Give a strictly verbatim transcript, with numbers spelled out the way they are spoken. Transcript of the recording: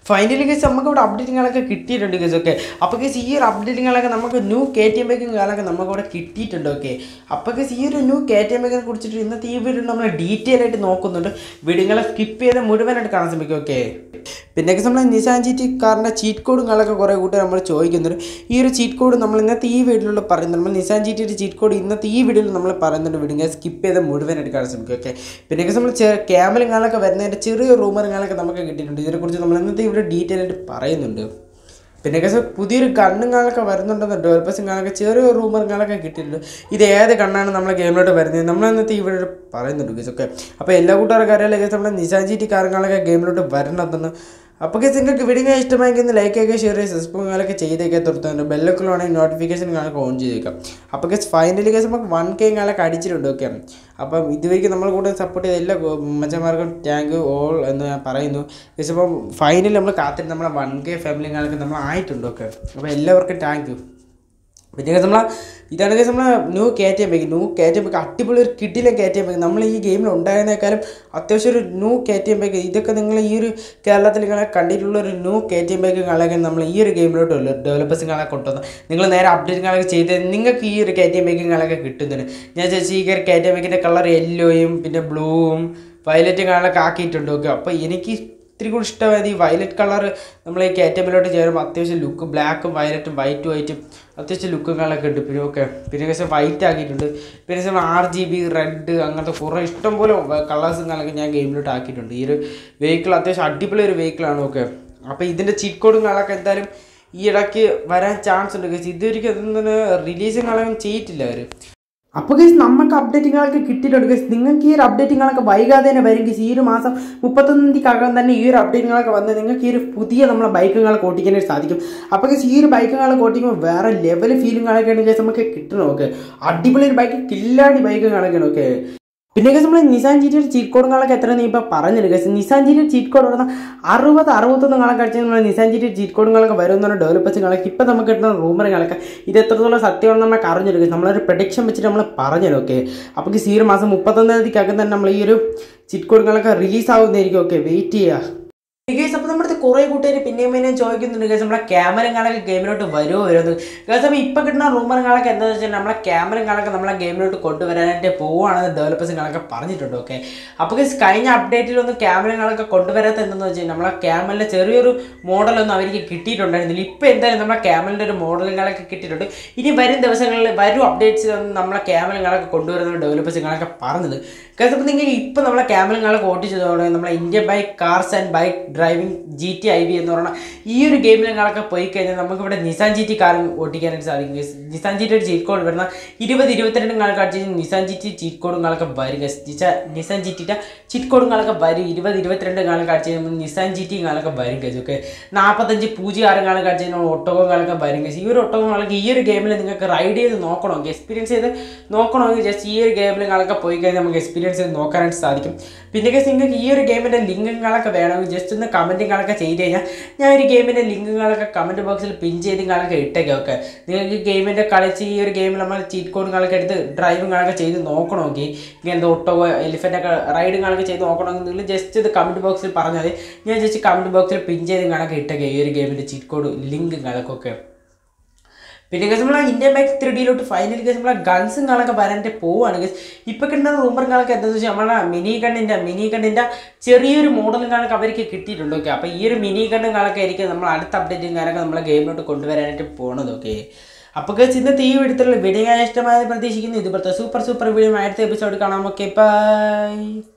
Finally guys നമുക്ക് ഇവിടെ അപ്ഡേറ്റുകളൊക്കെ കിട്ടിയിട്ടുണ്ട് ഗൈസ്. ഓക്കെ, അപ്പോൾ ഗൈസ് ഈ ഒരു അപ്ഡേറ്റുകളൊക്കെ നമുക്ക് ന്യൂ കെ ടി എം ബൈക്കുകളൊക്കെ നമുക്ക് ഇവിടെ കിട്ടിയിട്ടുണ്ട്. ഓക്കെ, അപ്പോൾ ഗൈസ് ഈ ഒരു ന്യൂ കെ ടി എം ബൈക്കിനെ കുറിച്ചിട്ട് ഇന്നത്തെ ഈ വീഡിയോ നമ്മൾ ഡീറ്റെയിൽ ആയിട്ട് നോക്കുന്നുണ്ട്. വീഡിയോകളെ സ്കിപ്പ് ചെയ്ത് മുഴുവനായിട്ട് കാണാൻ ശ്രമിക്കും. ഓക്കെ, പിന്നെ ഗൈസ് നമ്മൾ നിസാൻ ജി ടി കാറിൻ്റെ ചീറ്റ് കോഡുകളൊക്കെ കുറേ കൂട്ടി നമ്മൾ ചോദിക്കുന്നുണ്ട്. ഈ ഒരു ചീറ്റ് കോഡ് നമ്മൾ ഇന്നത്തെ ഈ വീഡിയോയിൽ പറയുന്നുണ്ട്. നമ്മൾ നിസാൻ ജി ടിയുടെ ചീറ്റ് കോഡ് ഇന്നത്തെ ഈ വീഡിയോയിൽ നമ്മൾ പറയുന്നുണ്ട്. വീഡിയോ സ്കിപ്പ് ചെയ്ത് മുഴുവനായിട്ട് കാണാൻ ശ്രമിക്കും. ഓക്കെ, പിന്നെ ഗൈസ് നമ്മൾ ക്യാമറകളൊക്കെ വരുന്നതിൻ്റെ ചെറിയ റൂമറുകളൊക്കെ നമുക്ക് കിട്ടിയിട്ടുണ്ട്. ഇതിനെക്കുറിച്ച് നമ്മൾ ഇന്നത്തെ ഇവിടെ ഡീറ്റെയിൽ ആയിട്ട് പറയുന്നുണ്ട്. പിന്നെ ഗൈസ് പുതിയൊരു ഗണ്ണുകളൊക്കെ വരുന്നുണ്ടെന്ന് ഡെവലപ്പേഴ്സുകളൊക്കെ ചെറിയ റൂമറുകളൊക്കെ കിട്ടിയിട്ടുണ്ട്. ഇത് ഏത് ഗണ്ണാണ് നമ്മളെ ഗെയിമിലോട്ട് വരുന്നത് നമ്മൾ ഇന്നത്തെ ഇവിടെ പറയുന്നുണ്ട് ഗൈസ്. ഓക്കെ, അപ്പോൾ എല്ലാ കൂട്ടുകാർക്കും അറിയാലോ ഗൈസ് നമ്മുടെ നിസാൻ ജി ടി കാറുകളൊക്കെ ഗെയിമിലോട്ട് വരണമെന്ന്. അപ്പോൾ ഗൈസ് നിങ്ങൾക്ക് വീഡിയോ ഇഷ്ടമായെങ്കിൽ ലൈക്ക് ഒക്കെ ഷെയർ ചെയ്യുക, സബ്സ്ക്രൈബുകളൊക്കെ ചെയ്തേക്കാൻ തൊടുത്തുണ്ട് ബെല്ലൊക്കെ ആണെങ്കിൽ നോട്ടിഫിക്കേഷനുകളൊക്കെ ഓൺ ചെയ്തേക്കാം. അപ്പോൾ ഗൈസ് ഫൈനലി ഗൈസ് നമുക്ക് വൺ കെ കാലൊക്കെ അടിച്ചിട്ടുണ്ട്. ഓക്കെ, അപ്പം ഇതുവരെയ്ക്ക് നമ്മൾ കൂടെ സപ്പോർട്ട് ചെയ്ത എല്ലാ മച്ചന്മാർക്കും താങ്ക് യു ഓൾ എന്ന് ഞാൻ പറയുന്നു ഗൈസ്. അപ്പം ഫൈനലി നമ്മൾ കാത്തിട്ട് നമ്മളെ വൺ കെ ഫാമിലികളൊക്കെ നമ്മൾ ആയിട്ടുണ്ട്. ഓക്കെ, അപ്പോൾ എല്ലാവർക്കും താങ്ക് യു. പിന്നെ ഗൈസ് നമ്മളെ ഇതാണ് ഗൈസ് നമ്മളെ new K T M bike new K T M bike അടിപൊളി ഒരു കിടിലെ കെ ടി എം ബൈക്ക് നമ്മൾ ഈ ഗെയിമിൽ ഉണ്ടായിരുന്നേക്കാളും അത്യാവശ്യം ഒരു new K T M bike. ഇതൊക്കെ നിങ്ങൾ ഈ ഒരു കേരളത്തിൽ നിങ്ങളെ കണ്ടിട്ടുള്ള ഒരു ന്യൂ കെ ടി എം ബൈക്കുകളൊക്കെ നമ്മൾ ഈ ഒരു ഗെയിമിലോട്ട് ഡെവലപ്പേഴ്സുകളെ കൊണ്ടുവന്ന് നിങ്ങൾ നേരെ അപ്ഡേറ്റുകളൊക്കെ ചെയ്ത് നിങ്ങൾക്ക് ഈ ഒരു കെ ടി എം ബൈക്കുകളൊക്കെ കിട്ടുന്നുണ്ട്. ഞാൻ ചേച്ചി ഈ ഒരു കെ ടി എം ബൈക്കിൻ്റെ കളർ യെല്ലോയും പിന്നെ ബ്ലൂവും വയലറ്റും കളറൊക്കെ ആക്കിയിട്ടുണ്ട്. ഓക്കെ, അപ്പോൾ എനിക്ക് ഇത്തിരി കൂടി ഇഷ്ടമായത് ഈ വയലറ്റ് കളർ നമ്മൾ ഈ കെ ടി എമ്മിലോട്ട് ചേരുമ്പോൾ അത്യാവശ്യം ലുക്ക് ബ്ലാക്കും വയലറ്റും വൈറ്റും വൈറ്റും അത്യാവശ്യം ലുക്കുകളൊക്കെ ഉണ്ട്. പിന്നെ ഓക്കെ, പിന്നെ പക്ഷേ വൈറ്റ് ആക്കിയിട്ടുണ്ട്. പിന്നെ ആർ ജി ബി റെഡ് അങ്ങനത്തെ കുറേ ഇഷ്ടംപോലെ കളേഴ്സുകളൊക്കെ ഞാൻ ഗെയിമിലോട്ട് ആക്കിയിട്ടുണ്ട്. ഈ ഒരു വെഹിക്കിൾ അത്യാവശ്യം അടിപൊളി ഒരു വെഹിക്കിളാണ്. ഓക്കെ, അപ്പോൾ ഇതിൻ്റെ ചീറ്റ് കോഡുകളൊക്കെ എന്തായാലും ഈ ഇടയ്ക്ക് വരാൻ ചാൻസ് ഉണ്ട്. ഗൈസ് ഇതുവരെയ്ക്ക് അതൊന്നും റിലീസിങ്ങളൊന്നും ചെയ്തിട്ടില്ല അവർ. അപ്പോൾ ഗൈസ് നമുക്ക് അപ്ഡേറ്റുകളൊക്കെ കിട്ടിയിട്ടുണ്ട്. ഗൈസ് നിങ്ങൾക്ക് ഈ ഒരു അപ്ഡേറ്റുകളൊക്കെ വൈകാതെ തന്നെ വരും. ഗൈസ് ഈ ഒരു മാസം മുപ്പത്തൊന്നാം തീയതിക്കകം തന്നെ ഈ ഒരു അപ്ഡേറ്റുകളൊക്കെ വന്ന് നിങ്ങൾക്ക് ഈ ഒരു പുതിയ നമ്മളെ ബൈക്കുകളൊക്കെ ഓടിക്കാനായിട്ട് സാധിക്കും. അപ്പോൾ ഗൈസ് ഈ ഒരു ബൈക്കുകളൊക്കെ ഓടിക്കുമ്പോൾ വേറെ ലെവൽ ഫീലിങ്ങുകളൊക്കെയാണ് ഗൈസ് നമുക്ക് കിട്ടണം. ഓക്കെ, അടിപൊളി ഒരു ബൈക്ക് കില്ലാടി ബൈക്കുകളൊക്കെയാണ്. ഓക്കെ, പിന്നെ ഗൈസ് നമ്മൾ നിസാൻ ജി ടിയുടെ ചീറ്റ് കോഡുകളൊക്കെ എത്ര നീ ഇപ്പോൾ പറഞ്ഞില്ല ഗൈസ്. നിസാൻ ജി ടിയുടെ ചീറ്റ് കോഡ് പറഞ്ഞാൽ അറുപത് അറുപത്തൊന്ന് കാലം കഴിച്ചാൽ നമ്മൾ നിസാൻ ജി ടിയുടെ ചീറ്റ് കോഡുകളൊക്കെ വരുമെന്നാണ് ഡെവലപ്പേഴ്സുകളൊക്കെ ഇപ്പം നമുക്ക് കിട്ടുന്ന റൂമറുകളൊക്കെ ഇത് എത്രത്തോളം സത്യമാണെന്ന് നമ്മൾ അറിഞ്ഞില്ല ഗൈസ്. നമ്മളൊരു പ്രഡിക്ഷൻ വെച്ചിട്ട് നമ്മൾ പറഞ്ഞല്ലോ. ഓക്കെ, അപ്പോൾ ഗൈസ് ഈ ഒരു മാസം മുപ്പത്തൊന്നാം തീയതിക്കകം തന്നെ നമ്മൾ ഈ ഒരു ചീറ്റ് കോഡുകളൊക്കെ റിലീസ് ആവുന്നതായിരിക്കും. ഓക്കെ, വെയിറ്റ് ചെയ്യുക ഗൈസ്. അപ്പോൾ നമ്മുടെ കുറേ കൂട്ടുകാർ പിന്നെയും പിന്നെയും ചോദിക്കുന്നുണ്ട് ഗൈസ് നമ്മളെ ക്യാമറകളൊക്കെ ഗെയിമിലോട്ട് വരുമോ വരുന്നത് ഗൈസ്. അപ്പോൾ ഇപ്പോൾ കിട്ടുന്ന റൂമറുകളൊക്കെ എന്താണെന്ന് വെച്ചാൽ നമ്മളെ ക്യാമറകളൊക്കെ നമ്മളെ ഗെയിമിലോട്ട് കൊണ്ടുവരാനായിട്ട് പോവുകയാണെന്ന് ഡെവലപ്പേഴ്സുകളൊക്കെ പറഞ്ഞിട്ടുണ്ട്. ഓക്കെ, അപ്പോൾ ഗൈസ് കഴിഞ്ഞ അപ്ഡേറ്റിലൊന്നും ക്യാമറകളൊക്കെ കൊണ്ടുവരാത്ത എന്താണെന്ന് വെച്ചാൽ നമ്മളെ ക്യാമറയിലെ ചെറിയൊരു മോഡലൊന്നും അവർക്ക് കിട്ടിയിട്ടുണ്ടായിരുന്നില്ല. ഇപ്പോൾ എന്തായാലും നമ്മളെ ക്യാമറയുടെ ഒരു മോഡലുകളൊക്കെ കിട്ടിയിട്ടുണ്ട്. ഇനി വരും ദിവസങ്ങളിൽ വരും അപ്ഡേറ്റ്സിലൊന്നും നമ്മളെ ക്യാമറകളൊക്കെ കൊണ്ടുവരുന്ന ഡെവലപ്പേഴ്സുകളൊക്കെ പറഞ്ഞത് ഗൈസ്. അപ്പോൾ നിങ്ങൾ ഇപ്പോൾ നമ്മളെ ക്യാമറകളൊക്കെ ഓടിച്ചു തുടങ്ങി നമ്മളെ India bike cars and bike driving G T I V എന്ന് പറഞ്ഞാൽ ഈ ഒരു ഗെയിമിലങ്ങളൊക്കെ പോയി കഴിഞ്ഞാൽ നമുക്കിവിടെ നിസാൻ ജി ടി കാർ ഓടിക്കാനായിട്ട് സാധിക്കും. നിസാൻ ജി ടിയുടെ ചീറ്റ് കോഡ് വരുന്ന ഇരുപത് ഇരുപത്തിരണ്ട് കാലം അടിച്ച് നിസാൻ ജി ടി ചീറ്റ് കോഡുകളൊക്കെ വരും. നിസാൻ ജി ടിയുടെ ചീറ്റ് കോഡുകളൊക്കെ വരും. ഇരുപത് ഇരുപത്തിരണ്ട് കാലം അടിച്ച് കഴിയുമ്പോൾ നിസാൻ ജി ടി കാലൊക്കെ വരും ഗൈസ്. ഓക്കെ, നാൽപ്പത്തഞ്ച് പൂജ്യം ആറ് കാലം അടിച്ച് കഴിഞ്ഞാൽ ഒട്ടകങ്ങളൊക്കെ വരും ഗൈസ്. ഈ ഒരു ഒട്ടകങ്ങളൊക്കെ ഈ ഒരു ഗെയിമിൽ നിങ്ങൾക്ക് റൈഡ് ചെയ്ത് നോക്കണമെങ്കിൽ എക്സ്പീരിയൻസ് ചെയ്ത് നോക്കണമെങ്കിൽ ജസ്റ്റ് ഈ ഒരു ഗെയിമിലങ്ങളൊക്കെ പോയി കഴിഞ്ഞാൽ നമുക്ക് എക്സ്പീരിയൻസ് ചെയ്ത് നോക്കാനായിട്ട് സാധിക്കും. പിന്നെ ഗൈസ് നിങ്ങൾക്ക് ഈ ഒരു ഗെയിമിൻ്റെ ലിങ്കുകളൊക്കെ വേണമെങ്കിൽ ജസ്റ്റ് ഒന്ന് കമൻറ്റുകളൊക്കെ ചെയ്ത് കഴിഞ്ഞാൽ ഞാൻ ഒരു ഗെയിമിൻ്റെ ലിങ്കുകളൊക്കെ കമൻറ്റ് ബോക്സിൽ പിൻ ചെയ്തുകളൊക്കെ ഇട്ടേക്കാം. ഓക്കെ, നിങ്ങൾക്ക് ഗെയിമിൻ്റെ കളിച്ച് ഈ ഒരു ഗെയിമിൽ നമ്മൾ ചീറ്റ് കോഡുകളൊക്കെ എടുത്ത് ഡ്രൈവിങ്ങുകളൊക്കെ ചെയ്ത് നോക്കണമെങ്കിൽ ഇങ്ങനത്തെ ഒട്ടോ എലിഫൻ്റൊക്കെ റൈഡുകളൊക്കെ ചെയ്ത് നോക്കണമെങ്കിൽ നിങ്ങൾ ജസ്റ്റ് ഇത് കമൻറ്റ് ബോക്സിൽ പറഞ്ഞാൽ ഞാൻ ജസ്റ്റ് കമൻറ്റ് ബോക്സിൽ പിൻ ചെയ്തുകളൊക്കെ ഇട്ടേക്കാം ഈ ഒരു ഗെയിമിൻ്റെ ചീറ്റ് കോഡ് ലിങ്കുകളൊക്കെ. പിന്നെ ഗൈസ് നമ്മൾ ഇന്ത്യൻ ബൈക്ക് ത്രീ ഡിയിലോട്ട് ഫൈനലി ഗൈസ് നമ്മളെ ഗൺസും കാണൊക്കെ വരാനായിട്ട് പോവുകയാണ് ഗൈസ്. ഇപ്പോൾ കിട്ടുന്ന റൂമറുകളൊക്കെ എന്താണെന്ന് വെച്ചാൽ നമ്മളെ മിനി ഗണ്ണിൻ്റെ മിനി ഗണ്ണിൻ്റെ ചെറിയൊരു മോഡലും കാണൊക്കെ അവർക്ക് കിട്ടിയിട്ടുണ്ട്. ഓക്കെ, അപ്പോൾ ഈ ഒരു മിനി ഗണ്ണും കാണൊക്കെ ആയിരിക്കും നമ്മൾ അടുത്ത അപ്ഡേറ്റും കാണൊക്കെ നമ്മളെ ഗെയിമിലോട്ട് കൊണ്ടുവരാനായിട്ട് പോകുന്നത്. ഓക്കെ, അപ്പോൾ ഗൈസ് ഇന്നത്തെ ഈ വീഡിയോത്തിലുള്ള വീഡിയോ ഇഷ്ടമായത് പ്രതീക്ഷിക്കുന്നു. ഇതുപോലത്തെ സൂപ്പർ സൂപ്പർ വീഡിയോ അടുത്ത എപ്പിസോഡ് കാണാം. Okay, by.